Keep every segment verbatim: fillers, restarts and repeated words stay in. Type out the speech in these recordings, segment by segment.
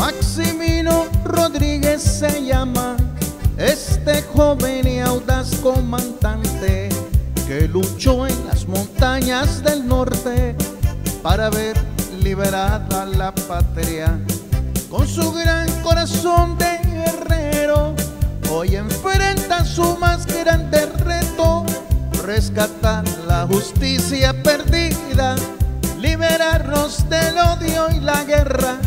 Maximino Rodríguez se llama este joven y audaz comandante que luchó en las montañas del norte para ver liberada la patria. Con su gran corazón de guerrero, hoy enfrenta su más grande reto: rescatar la justicia perdida, liberarnos del odio y la guerra.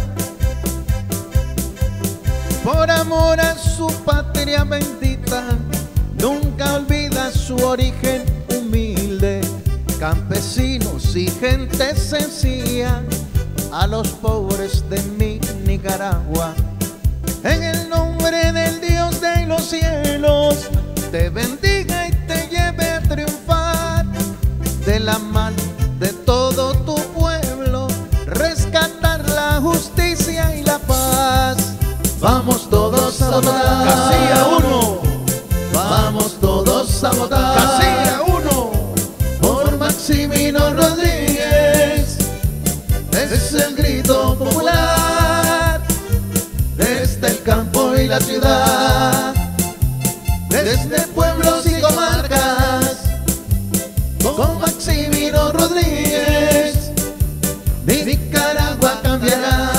Por amor a su patria bendita, nunca olvida su origen humilde. Campesinos y gente sencilla, a los pobres de mi Nicaragua. En el nombre del Dios de los cielos, te bendiga y te lleve a triunfar. De la mano de todo tu pueblo, rescatar la justicia y la paz. Vamos todos a votar. Casilla uno. Vamos todos a votar. Casilla uno. Por Maximino Rodríguez. Es el grito popular desde el campo y la ciudad, desde pueblos y comarcas. Con Maximino Rodríguez, mi Nicaragua cambiará.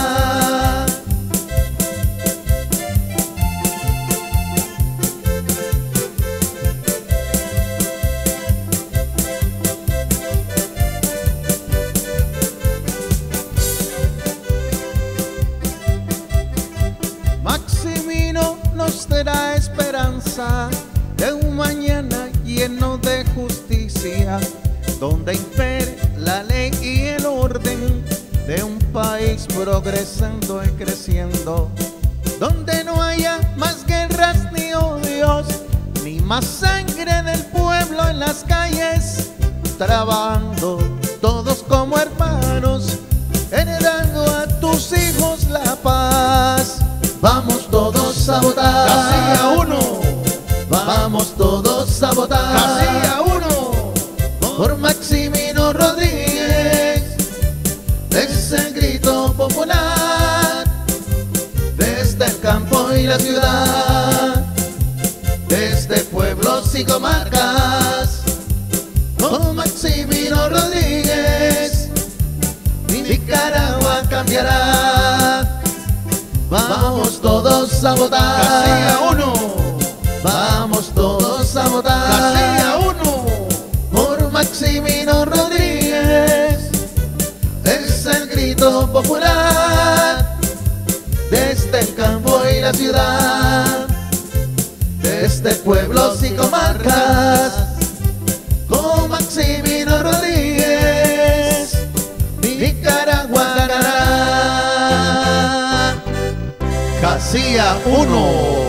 Maximino nos dará esperanza de un mañana lleno de justicia, donde impere la ley y el orden de un país progresando y creciendo, donde no haya más guerras ni odios, ni más sangre del pueblo en las calles, trabajando todos como hermanos, heredando a tus hijos la paz. Vamos todos a votar. Casilla uno. Vamos todos a votar. Casilla uno. Por Maximino Rodríguez. Es el grito popular desde el campo y la ciudad, desde pueblos y comarcas. Con Maximino Rodríguez, mi Nicaragua cambiará. Vamos todos a votar. Casilla uno. Vamos todos a votar. Casilla uno. Por Maximino Rodríguez. Es el grito popular desde el campo y la ciudad, desde pueblos y comarcas. Con Maximino Rodríguez, mi Nicaragua ganará. Casilla uno.